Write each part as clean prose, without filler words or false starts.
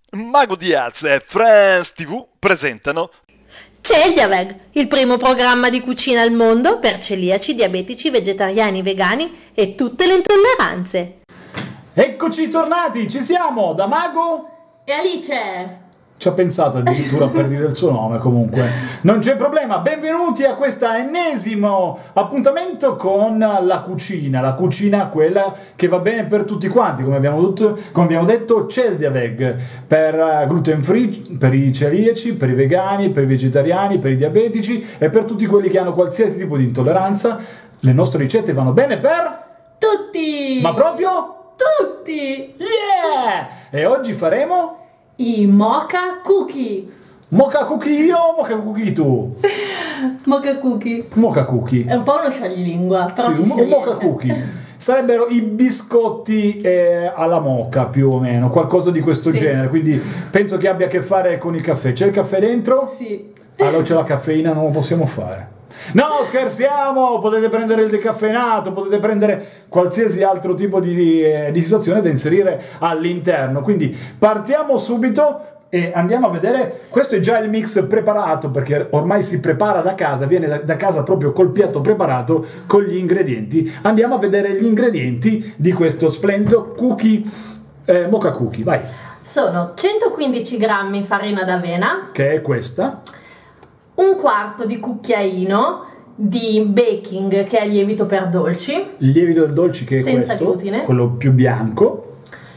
Mago Diaz e France TV presentano Celdiaveg, il primo programma di cucina al mondo per celiaci, diabetici, vegetariani, vegani e tutte le intolleranze. Eccoci tornati, ci siamo, da Mago e Alice. Ci ha pensato addirittura per dire il suo nome, comunque non c'è problema. Benvenuti a questo ennesimo appuntamento con la cucina quella che va bene per tutti quanti, come abbiamo detto, Celdiaveg, per gluten free, per i celiaci, per i vegani, per i vegetariani, per i diabetici e per tutti quelli che hanno qualsiasi tipo di intolleranza. Le nostre ricette vanno bene per tutti, ma proprio tutti. Yeah! E oggi faremo i mocha cookie. Mocha cookie io o mocha cookie tu? Mocha cookie. Mocha cookie. È un po' uno scioglilingua, però sì, ci si un mocha riesce. cookie. Sarebbero i biscotti alla mocha, più o meno, qualcosa di questo genere. Quindi penso che abbia a che fare con il caffè. C'è il caffè dentro? Sì. Allora c'è la caffeina, non lo possiamo fare. No, scherziamo! Potete prendere il decaffeinato, potete prendere qualsiasi altro tipo di situazione da inserire all'interno. Quindi partiamo subito e andiamo a vedere. Questo è già il mix preparato, perché ormai si prepara da casa, viene da casa proprio col piatto preparato con gli ingredienti. Andiamo a vedere gli ingredienti di questo splendido cookie, mocha cookie. Vai! Sono 115 grammi farina d'avena, Che è questa? un quarto di cucchiaino di baking, che è lievito per dolci, Il lievito del dolce, che è senza questo, glutine, quello più bianco,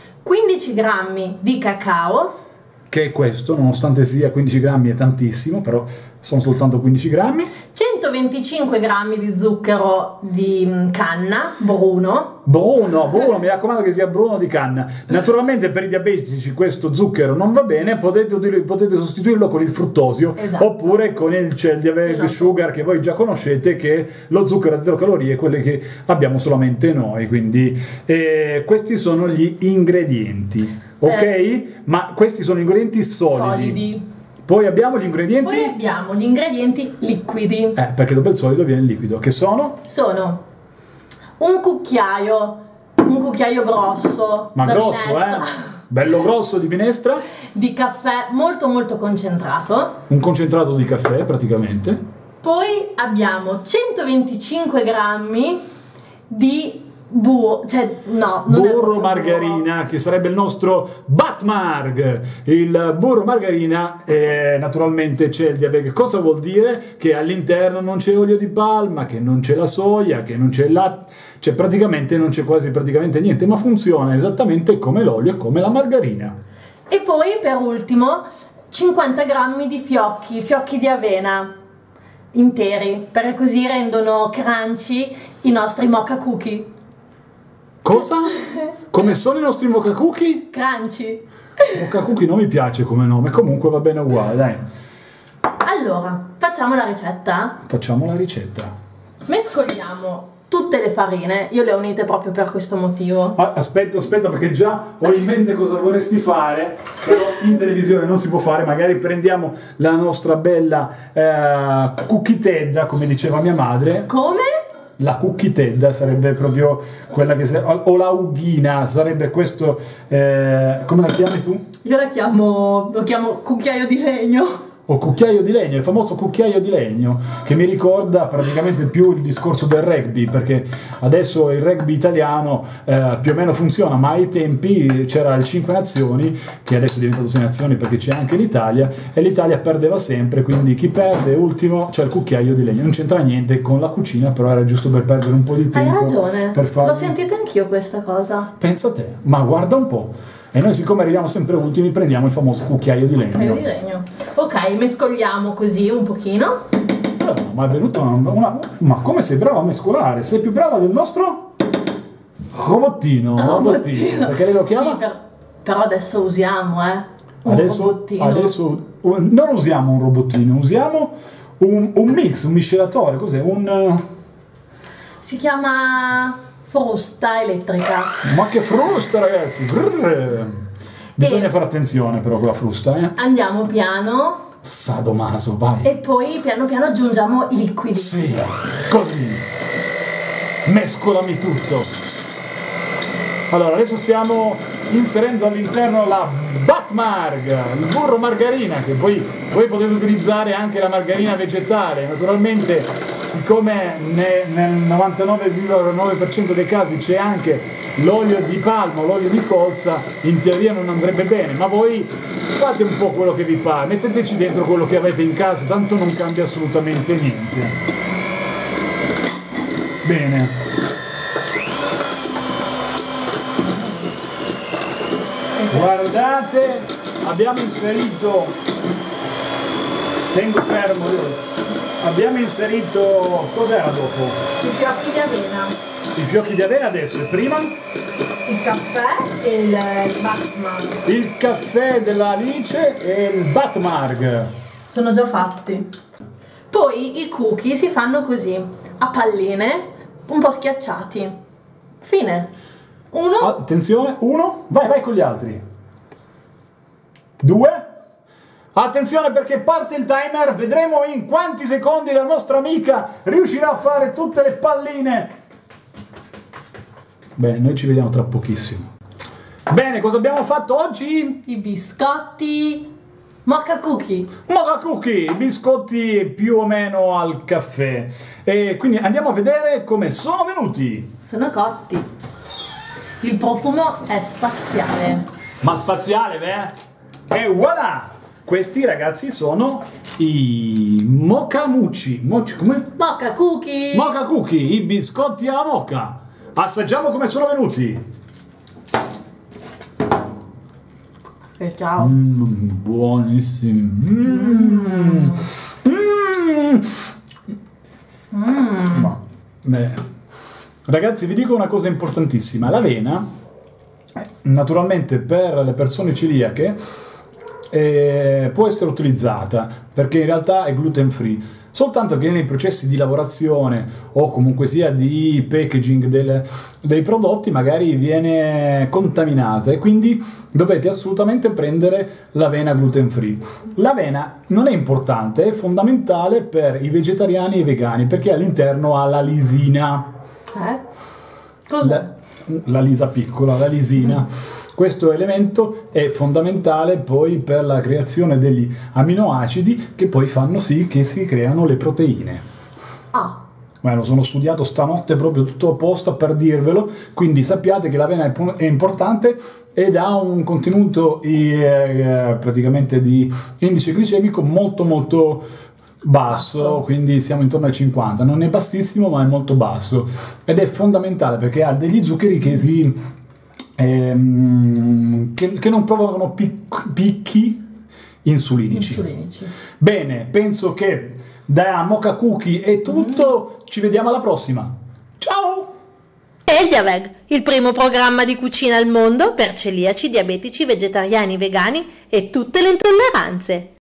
15 grammi di cacao, che è questo, nonostante sia 15 grammi è tantissimo, però sono soltanto 15 grammi. 125 grammi di zucchero di canna, bruno. Bruno, mi raccomando che sia bruno di canna. Naturalmente per i diabetici questo zucchero non va bene, potete sostituirlo con il fruttosio, Esatto. oppure con il Celdiaveg No. Sugar, che voi già conoscete, che è lo zucchero a 0 calorie, quelle che abbiamo solamente noi. Quindi questi sono gli ingredienti, ok? Ma questi sono ingredienti solidi. Poi abbiamo gli ingredienti? Poi abbiamo gli ingredienti liquidi. Perché dopo il solido viene il liquido, che sono? Sono un cucchiaio grosso, Ma da grosso, minestra, bello grosso di minestra, di caffè molto molto concentrato. un concentrato di caffè praticamente. Poi abbiamo 125 grammi di burro, non è Burro proprio margarina, che sarebbe il nostro Batmarg. Il burro margarina naturalmente c'è il Celdiaveg. Cosa vuol dire? Che all'interno non c'è olio di palma, che non c'è la soia, che non c'è il latte, cioè praticamente non c'è quasi praticamente niente, ma funziona esattamente come l'olio e come la margarina. E poi per ultimo 50 grammi di fiocchi di avena interi, perché così rendono crunchy i nostri mocha cookie. Cosa? Come sono i nostri mocha cookie? Crunchy. Mocha cookie non mi piace come nome, comunque va bene uguale, dai. Allora, facciamo la ricetta? Facciamo la ricetta. Mescoliamo tutte le farine, io le ho unite proprio per questo motivo. Aspetta, perché già ho in mente cosa vorresti fare, però in televisione non si può fare. Magari prendiamo la nostra bella cookie tedda, come diceva mia madre. Come? La cookie tedda sarebbe proprio quella che o la ughina, sarebbe questo, come la chiami tu? Io lo chiamo cucchiaio di legno. O cucchiaio di legno, il famoso cucchiaio di legno, che mi ricorda praticamente più il discorso del rugby, perché adesso il rugby italiano più o meno funziona, ma ai tempi c'era il 5 Nazioni, che adesso è diventato 6 Nazioni perché c'è anche l'Italia, e l'Italia perdeva sempre, quindi chi perde ultimo c'è il cucchiaio di legno. Non c'entra niente con la cucina, però era giusto per perdere un po' di tempo. Hai ragione, per farlo. l'ho sentita anch'io questa cosa. Pensa a te, ma guarda un po'. E noi, siccome arriviamo sempre ultimi, prendiamo il famoso cucchiaio di legno. Cucchiaio di legno. Ok, mescoliamo così un pochino. Ma è venuta una. Ma come sei brava a mescolare? Sei più brava del nostro robottino. Perché lei lo chiama? Sì, però adesso usiamo un robottino. Adesso non usiamo un robottino, usiamo un mix, un miscelatore. Cos'è? Si chiama frusta elettrica. Ma che frusta, ragazzi! Brrr. Bisogna fare attenzione però con la frusta, Andiamo piano. Sadomaso, vai. E poi piano piano aggiungiamo i liquidi. Sì, così. Mescolami tutto. Allora, adesso stiamo inserendo all'interno la Batmarg, il burro margarina, che poi potete utilizzare anche la margarina vegetale. Naturalmente, siccome nel 99,9% dei casi c'è anche l'olio di palma, l'olio di colza, in teoria non andrebbe bene, ma voi fate un po' quello che vi pare, metteteci dentro quello che avete in casa, tanto non cambia assolutamente niente. Bene. Guardate, abbiamo inserito, tengo fermo, abbiamo inserito, cos'era dopo? I fiocchi di avena, I fiocchi di avena adesso, e prima? il caffè e il Batmarg. Il caffè della Alice e il Batmarg. Sono già fatti. Poi i cookie si fanno così, a palline, un po' schiacciati. Fine. Uno. Attenzione, 1, vai con gli altri. 2. Attenzione perché parte il timer, vedremo in quanti secondi la nostra amica riuscirà a fare tutte le palline. Bene, noi ci vediamo tra pochissimo. Bene, cosa abbiamo fatto oggi? I biscotti mocha cookie. Mocha cookie, biscotti più o meno al caffè. E quindi andiamo a vedere come sono venuti. Sono cotti. Il profumo è spaziale. Ma spaziale, beh? E voilà! Questi ragazzi sono i mocamucci. Come? Mocha cookie. Mocha cookie, i biscotti alla mocha. Assaggiamo come sono venuti. E ciao. Buonissimi. Beh. Ragazzi, vi dico una cosa importantissima. L'avena, naturalmente per le persone celiache, può essere utilizzata perché in realtà è gluten free, soltanto che nei processi di lavorazione o comunque sia di packaging dei prodotti magari viene contaminata e quindi dovete assolutamente prendere l'avena gluten free. L'avena non è importante, è fondamentale per i vegetariani e i vegani perché all'interno ha la lisina. Cos'è? La lisa piccola, la lisina. Questo elemento è fondamentale poi per la creazione degli aminoacidi che poi fanno sì che si creano le proteine. Lo sono studiato stanotte proprio tutto apposta per dirvelo, quindi sappiate che l'avena è importante ed ha un contenuto praticamente di indice glicemico molto molto basso, quindi siamo intorno ai 50, non è bassissimo ma è molto basso ed è fondamentale perché ha degli zuccheri che che non provocano picchi insulinici. Bene, penso che da Mocha Cookie è tutto, ci vediamo alla prossima. Ciao! Eldiaveg, il primo programma di cucina al mondo per celiaci, diabetici, vegetariani, vegani e tutte le intolleranze.